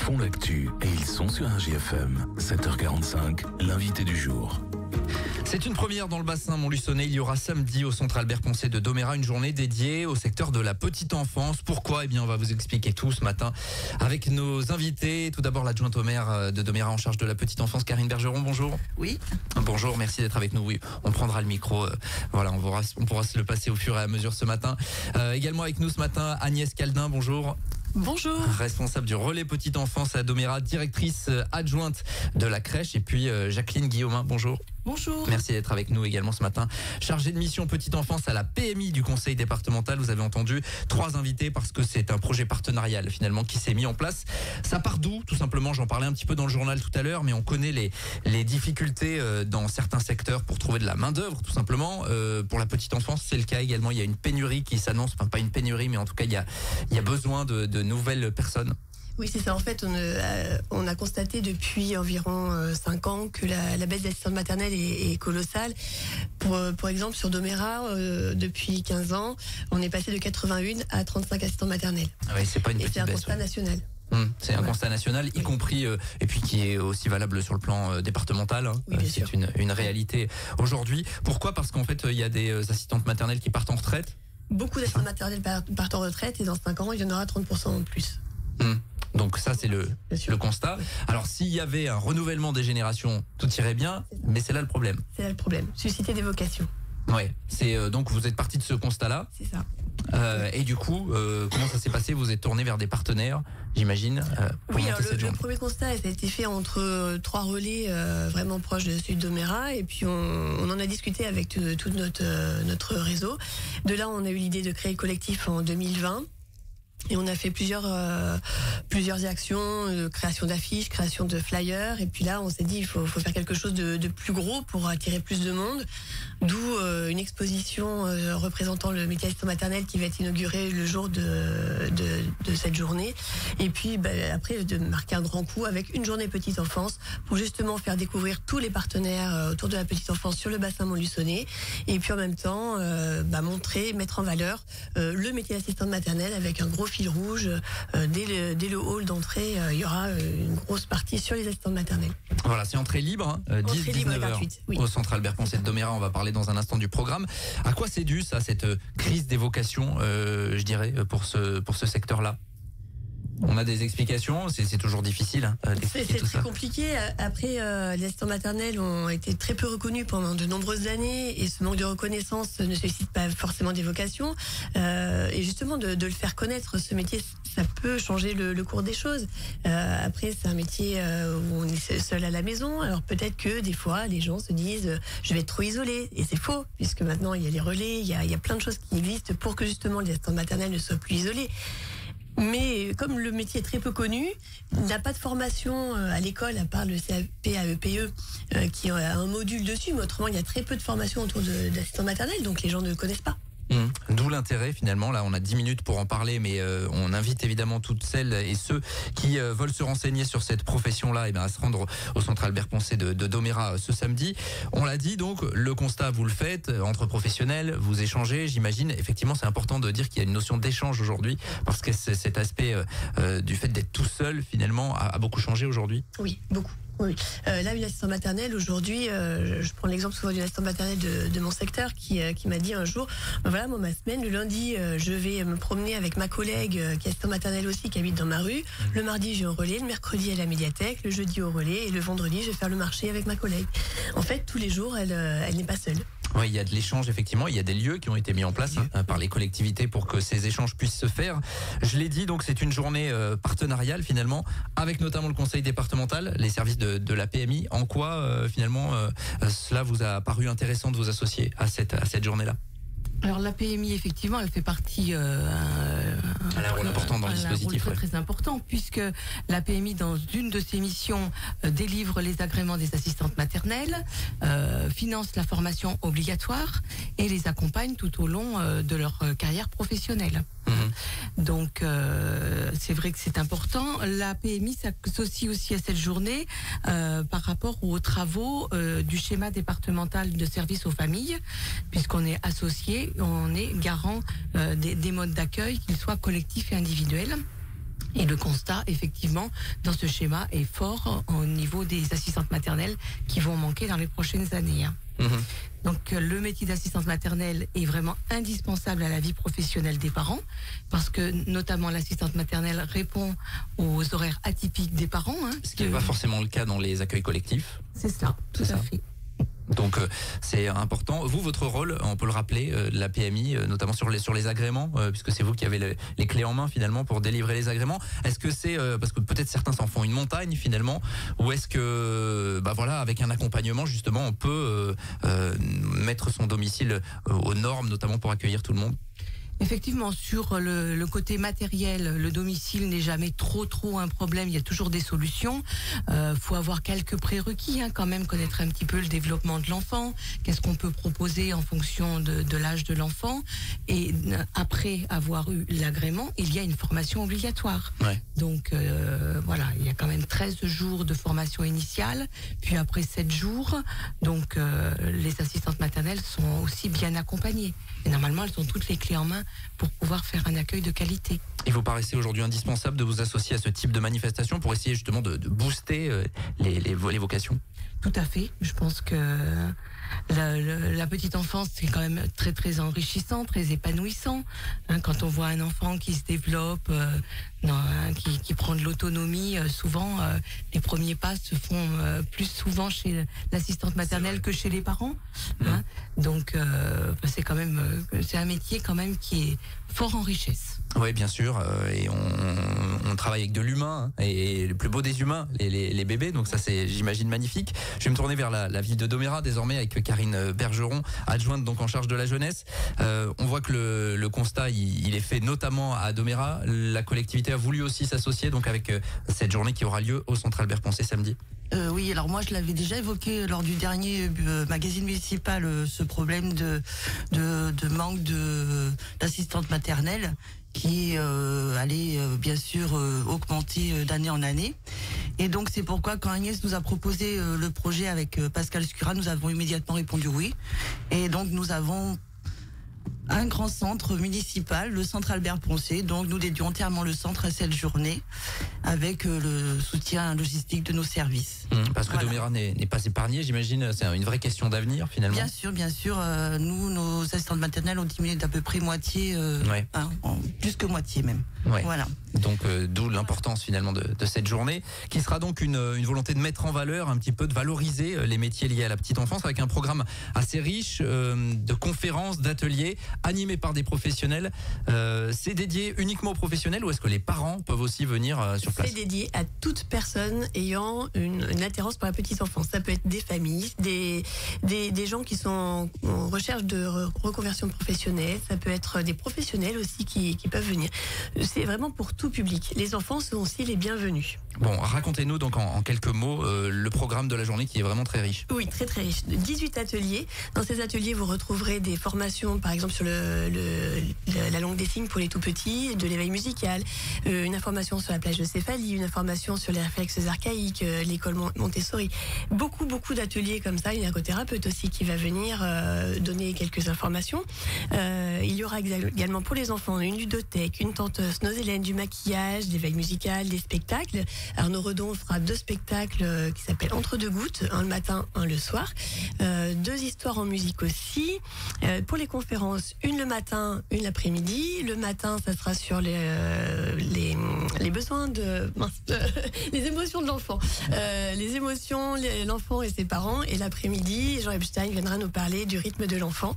font l'actu et ils sont sur RJFM. 7h45, l'invité du jour. C'est une première dans le bassin Montluçonnais. Il y aura samedi au centre Albert Poncet de Domérat une journée dédiée au secteur de la petite enfance. Pourquoi ? Eh bien, on va vous expliquer tout ce matin avec nos invités. Tout d'abord, l'adjointe au maire de Domérat en charge de la petite enfance, Karine Bergeron. Bonjour. Oui. Bonjour, merci d'être avec nous. Oui, on prendra le micro. Voilà, on pourra se le passer au fur et à mesure ce matin. Également avec nous ce matin, Agnès Caldin. Bonjour. Bonjour. Responsable du relais petite enfance à Domérat, directrice adjointe de la crèche. Et puis Jacqueline Guillaumin. Bonjour. Bonjour. Merci d'être avec nous également ce matin. Chargée de mission petite enfance à la PMI du conseil départemental. Vous avez entendu 3 invités parce que c'est un projet partenarial finalement qui s'est mis en place. Ça part d'où ? Tout simplement, j'en parlais un petit peu dans le journal tout à l'heure, mais on connaît les difficultés dans certains secteurs pour trouver de la main d'œuvre tout simplement. Pour la petite enfance, c'est le cas également. Il y a une pénurie qui s'annonce, enfin pas une pénurie, mais en tout cas il y a besoin de nouvelles personnes. Oui, c'est ça. En fait, on a constaté depuis environ 5 ans que la baisse d'assistante maternelle est colossale. Pour exemple, sur Domérat, depuis 15 ans, on est passé de 81 à 35 assistantes maternelles. Ah ouais, c'est pas une petite baisse. Et c'est un constat national. C'est un constat national, y compris, et puis qui est aussi valable sur le plan départemental. Oui, c'est une réalité aujourd'hui. Pourquoi ? Parce qu'en fait, il y a des assistantes maternelles qui partent en retraite. Beaucoup d'assistantes maternelles partent en retraite et dans 5 ans, il y en aura 30% en plus. Donc ça, c'est le constat. Alors, s'il y avait un renouvellement des générations, tout irait bien, mais c'est là le problème. C'est là le problème. Susciter des vocations. Ouais. Donc vous êtes parti de ce constat-là. C'est ça. Et du coup, comment ça s'est passé ? Vous êtes tourné vers des partenaires, j'imagine. Oui, alors le premier constat, ça a été fait entre 3 relais vraiment proches de celui de Domérat, et puis on en a discuté avec tout notre réseau. De là, on a eu l'idée de créer le collectif en 2020. Et on a fait plusieurs actions, création d'affiches, création de flyers. Et puis là, on s'est dit, il faut faire quelque chose de plus gros pour attirer plus de monde. D'où une exposition représentant le métier d'assistant maternel qui va être inaugurée le jour de cette journée. Et puis après, de marquer un grand coup avec une journée petite enfance pour justement faire découvrir tous les partenaires autour de la petite enfance sur le bassin Montluçonnais. Et puis en même temps, montrer, mettre en valeur le métier d'assistante maternelle avec un gros fil rouge. Dès le hall d'entrée, il y aura une grosse partie sur les assistantes maternelles. Voilà, c'est entrée libre, 10-19h oui. au centre Albert Poncet de Domérat. On va parler dans un instant du programme. À quoi c'est dû ça, cette crise des vocations, je dirais, pour ce secteur-là ? On a des explications, c'est toujours difficile d'expliquer tout ça. C'est très compliqué. Après, les assistants maternels ont été très peu reconnus pendant de nombreuses années, et ce manque de reconnaissance ne suscite pas forcément des vocations. Et justement, de le faire connaître, ce métier, ça peut changer le cours des choses. Après, c'est un métier où on est seul à la maison. Alors peut-être que des fois, les gens se disent je vais être trop isolé. Et c'est faux, puisque maintenant, il y a les relais, il y a plein de choses qui existent pour que justement les assistants maternels ne soient plus isolés. Mais comme le métier est très peu connu, il n'a pas de formation à l'école, à part le CAP AEPE qui a un module dessus, mais autrement il y a très peu de formation autour d'assistants maternels, donc les gens ne le connaissent pas. D'où l'intérêt finalement, là on a 10 minutes pour en parler, mais on invite évidemment toutes celles et ceux qui veulent se renseigner sur cette profession-là à se rendre au centre Albert Poncet de Domérat ce samedi. On l'a dit, donc le constat vous le faites, entre professionnels, vous échangez, j'imagine. Effectivement, c'est important de dire qu'il y a une notion d'échange aujourd'hui, parce que cet aspect du fait d'être tout seul finalement a beaucoup changé aujourd'hui. Oui, beaucoup. Oui. Là, une assistante maternelle, aujourd'hui, je prends l'exemple souvent d'une assistante maternelle de mon secteur qui m'a dit un jour, voilà, moi, ma semaine, le lundi, je vais me promener avec ma collègue qui est assistante maternelle aussi, qui habite dans ma rue. Le mardi, j'ai au relais, le mercredi à la médiathèque, le jeudi au relais, et le vendredi, je vais faire le marché avec ma collègue. En fait, tous les jours, elle n'est pas seule. Oui, il y a de l'échange, effectivement. Il y a des lieux qui ont été mis en place par les collectivités pour que ces échanges puissent se faire. Je l'ai dit, donc c'est une journée partenariale finalement, avec notamment le conseil départemental, les services de la PMI. En quoi finalement cela vous a paru intéressant de vous associer à cette journée-là ? Alors la PMI, effectivement, elle fait partie elle a un rôle important dans le dispositif. Très important, puisque la PMI, dans une de ses missions, délivre les agréments des assistantes maternelles, finance la formation obligatoire et les accompagne tout au long de leur carrière professionnelle. Donc c'est vrai que c'est important. La PMI s'associe aussi à cette journée par rapport aux travaux du schéma départemental de services aux familles, puisqu'on est associé, on est garant des modes d'accueil, qu'ils soient collectifs et individuels. Et le constat, effectivement, dans ce schéma est fort au niveau des assistantes maternelles qui vont manquer dans les prochaines années. Donc le métier d'assistante maternelle est vraiment indispensable à la vie professionnelle des parents parce que notamment l'assistante maternelle répond aux horaires atypiques des parents. Ce qui n'est pas forcément le cas dans les accueils collectifs. C'est ça, tout à fait. Donc c'est important. Vous, votre rôle, on peut le rappeler, la PMI, notamment sur les agréments, puisque c'est vous qui avez les clés en main finalement pour délivrer les agréments. Est-ce que c'est parce que peut-être certains s'en font une montagne finalement, ou est-ce que avec un accompagnement justement on peut mettre son domicile aux normes, notamment pour accueillir tout le monde? Effectivement, sur le côté matériel, le domicile n'est jamais trop un problème. Il y a toujours des solutions. Faut avoir quelques prérequis, quand même, connaître un petit peu le développement de l'enfant. Qu'est-ce qu'on peut proposer en fonction de l'âge de l'enfant. Et après avoir eu l'agrément, il y a une formation obligatoire. Ouais. Donc il y a quand même 13 jours de formation initiale, puis après 7 jours. Donc les assistantes maternelles sont aussi bien accompagnées. Et normalement, elles ont toutes les clés en main pour pouvoir faire un accueil de qualité. Il vous paraissait aujourd'hui indispensable de vous associer à ce type de manifestation pour essayer justement de booster les vocations? Tout à fait. Je pense que la petite enfance, c'est quand même très enrichissant, très épanouissant. Quand on voit un enfant qui se développe, qui prend de l'autonomie, souvent les premiers pas se font plus souvent chez l'assistante maternelle que chez les parents. Donc c'est quand même c'est un métier quand même qui est fort en richesse. Oui, bien sûr, et on travaille avec de l'humain, et le plus beau des humains, les bébés, donc ça c'est, j'imagine, magnifique. Je vais me tourner vers la ville de Domérat désormais avec Karine Bergeron, adjointe donc en charge de la jeunesse. On voit que le constat il est fait notamment à Domérat. La collectivité a voulu aussi s'associer donc avec cette journée qui aura lieu au Centre Albert Poncet samedi. Oui, alors moi je l'avais déjà évoqué lors du dernier magazine municipal, ce problème de manque d'assistantes maternelles qui allait bien sûr augmenter d'année en année. Et donc c'est pourquoi quand Agnès nous a proposé le projet avec Pascal Scura, nous avons immédiatement répondu oui. Et donc nous avons un grand centre municipal, le centre Albert Poncet. Donc nous dédions entièrement le centre à cette journée avec le soutien logistique de nos services. Parce que Domérat n'est pas épargné, j'imagine. C'est une vraie question d'avenir finalement. Bien sûr. Nous, nos assistantes maternelles ont diminué d'à peu près moitié, plus que moitié même. Ouais. Voilà. Donc d'où l'importance finalement de cette journée, qui sera donc une volonté de mettre en valeur, un petit peu de valoriser les métiers liés à la petite enfance, avec un programme assez riche de conférences, d'ateliers animés par des professionnels. C'est dédié uniquement aux professionnels, ou est-ce que les parents peuvent aussi venir sur place? C'est dédié à toute personne ayant une attirance pour la petite enfance. Ça peut être des familles, des gens qui sont en recherche de reconversion professionnelle. Ça peut être des professionnels aussi qui peuvent venir. C'est vraiment pour tout public. Les enfants sont aussi les bienvenus. Bon, racontez-nous donc en quelques mots le programme de la journée qui est vraiment très riche. Oui, très riche. 18 ateliers. Dans ces ateliers, vous retrouverez des formations, par exemple sur la langue des signes pour les tout petits, de l'éveil musical, une information sur la plage de céphalie, une information sur les réflexes archaïques, l'école Montessori. Beaucoup d'ateliers comme ça. Il y a un ergothérapeute aussi qui va venir donner quelques informations. Il y aura également pour les enfants une ludothèque, une tenteuse, Hélène, du maquillage, de l'éveil musical, des spectacles. Arnaud Redon fera 2 spectacles qui s'appellent Entre deux gouttes, un le matin, un le soir. 2 histoires en musique aussi. Pour les conférences, une le matin, une l'après-midi. Le matin, ça sera sur les besoins les émotions de l'enfant. Les émotions, l'enfant et ses parents. Et l'après-midi, Jean Epstein viendra nous parler du rythme de l'enfant.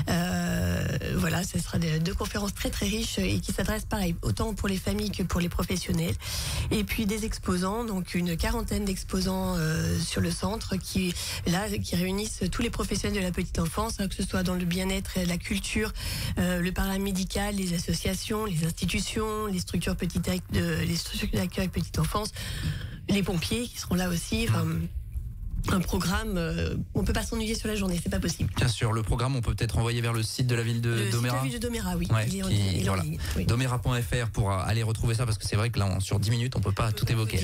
Voilà, ce sera 2 conférences très riches et qui s'adressent pareil, autant pour les familles que pour les professionnels. Et puis des exposants, donc une 40aine d'exposants sur le centre qui réunissent tous les professionnels de la petite enfance, que ce soit dans le bien-être, la culture, le paramédical, les associations, les institutions, les structures d'accueil petite enfance, les pompiers qui seront là aussi. Un programme, on peut pas s'ennuyer sur la journée, c'est pas possible. Bien sûr, le programme, on peut peut-être envoyer vers le site de la ville de Domérat. Le site de la ville de Domérat, oui. Ouais, il est en ligne. Oui. Domérat.fr pour aller retrouver ça, parce que c'est vrai que là, sur 10 minutes, on peut pas tout évoquer.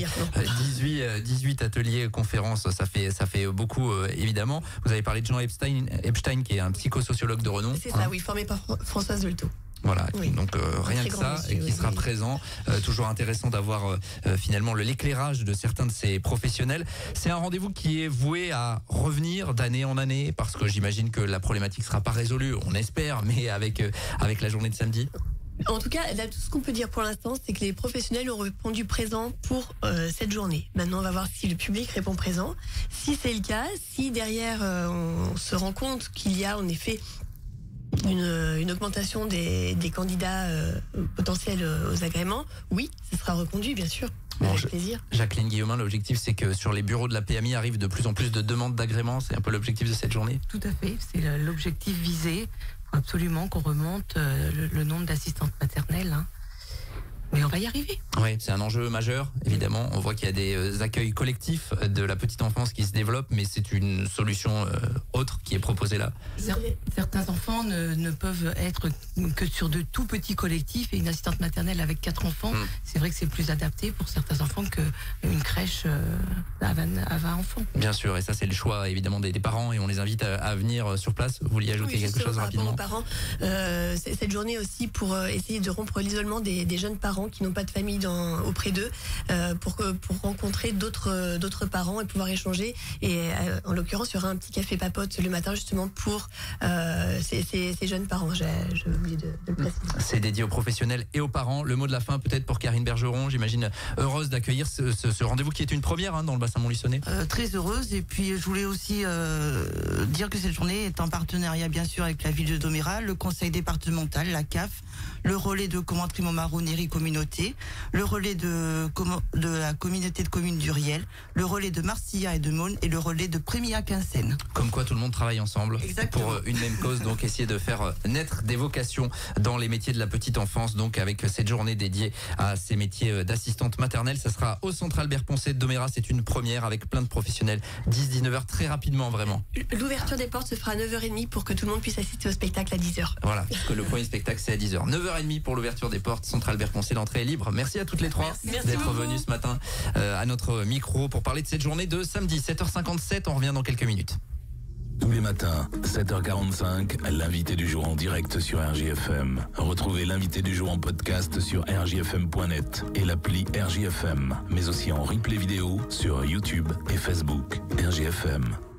18 ateliers, conférences, ça fait beaucoup, évidemment. Vous avez parlé de Jean Epstein qui est un psychosociologue de renom. C'est ça, oui, formé par Françoise Dolto. Voilà, Oui. donc rien très que grand ça, monsieur, et qui oui, sera oui. présent. Toujours intéressant d'avoir finalement l'éclairage de certains de ces professionnels. C'est un rendez-vous qui est voué à revenir d'année en année, parce que j'imagine que la problématique sera pas résolue, on espère, mais avec la journée de samedi. En tout cas, là, tout ce qu'on peut dire pour l'instant, c'est que les professionnels ont répondu présent pour cette journée. Maintenant, on va voir si le public répond présent. Si c'est le cas, si derrière on se rend compte qu'il y a en effet une augmentation des candidats potentiels aux agréments, oui, ce sera reconduit, bien sûr, Bon, avec plaisir. Jacqueline Guillaumin, l'objectif c'est que sur les bureaux de la PMI arrivent de plus en plus de demandes d'agrément. C'est un peu l'objectif de cette journée. Tout à fait, c'est l'objectif visé. Faut absolument qu'on remonte le nombre d'assistantes maternelles. Hein. Mais on va y arriver. Oui, c'est un enjeu majeur, évidemment. On voit qu'il y a des accueils collectifs de la petite enfance qui se développent, mais c'est une solution autre qui est proposée là. Certains enfants ne peuvent être que sur de tout petits collectifs, et une assistante maternelle avec 4 enfants, c'est vrai que c'est plus adapté pour certains enfants qu'une crèche à 20 enfants. Bien sûr, et ça c'est le choix évidemment des parents, et on les invite à venir sur place. Vous vouliez ajouter Oui, quelque justement, chose par rapport rapidement? aux parents, cette journée aussi pour essayer de rompre l'isolement des jeunes parents qui n'ont pas de famille auprès d'eux, pour rencontrer d'autres parents et pouvoir échanger. Et en l'occurrence, il y aura un petit café papote le matin justement pour ces jeunes parents. J'ai oublié de le préciser. C'est dédié aux professionnels et aux parents. Le mot de la fin peut-être pour Karine Bergeron, j'imagine heureuse d'accueillir ce rendez-vous qui est une première dans le bassin montluçonnais. Très heureuse, et puis je voulais aussi dire que cette journée est en partenariat bien sûr avec la ville de Domérat, le conseil départemental, la CAF, le relais de Commentry Montmarron-Néry Communauté, le relais de la communauté de communes d'Uriel, le relais de Marcilla et de Maulne et le relais de Prémilla-Quinssaines. Comme quoi tout le monde travaille ensemble. Exactement. Pour une même cause, donc essayer de faire naître des vocations dans les métiers de la petite enfance, donc avec cette journée dédiée à ces métiers d'assistante maternelle. Ça sera au centre Albert Poncet de Domérat, c'est une première avec plein de professionnels, 10-19h très rapidement vraiment. L'ouverture des portes se fera à 9h30 pour que tout le monde puisse assister au spectacle à 10h. Voilà, parce que le premier spectacle c'est à 10h. 9h30 pour l'ouverture des portes, centre Albert Poncet, l'entrée est libre. Merci à toutes les trois Merci d'être beaucoup. venues ce matin à notre micro pour parler de cette journée de samedi, 7h57, on revient dans quelques minutes. Tous les matins, 7h45, l'invité du jour en direct sur RJFM. Retrouvez l'invité du jour en podcast sur rjfm.net et l'appli RJFM, mais aussi en replay vidéo sur YouTube et Facebook. RJFM.